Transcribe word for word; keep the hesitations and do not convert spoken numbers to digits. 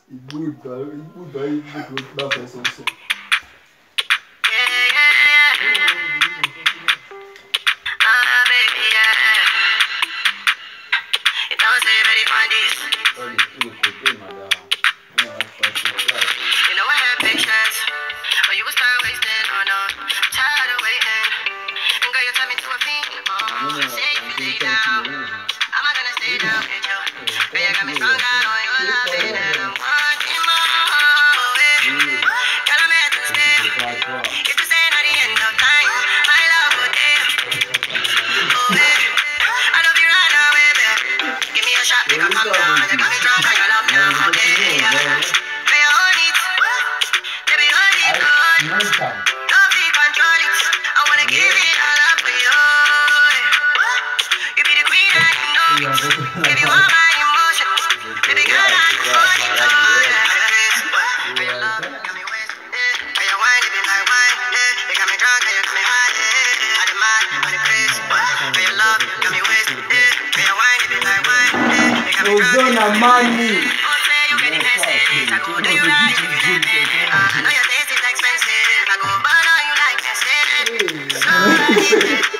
Good, good, very good, that person also. Ozona money. I know your taste is expensive. I go buy you like this.